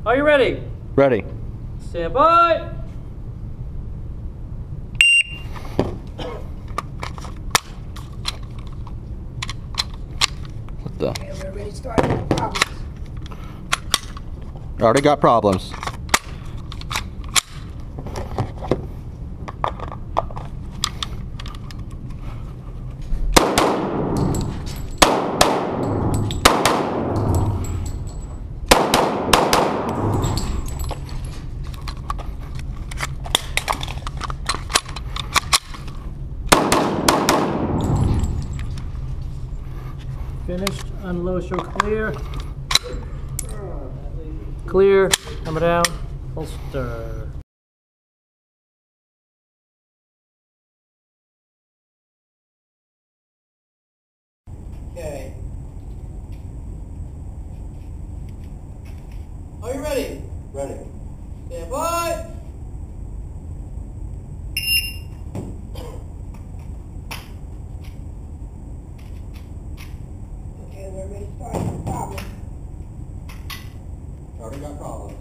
Are you ready? Ready. Stand by. What the? Okay, we're ready to start. Problems. Already got problems. Finished. Unload, show clear. Clear. Hammer down. Holster. Okay. Are you ready? Ready. Stand by. Okay, we're ready to start. Problems. Already got problems.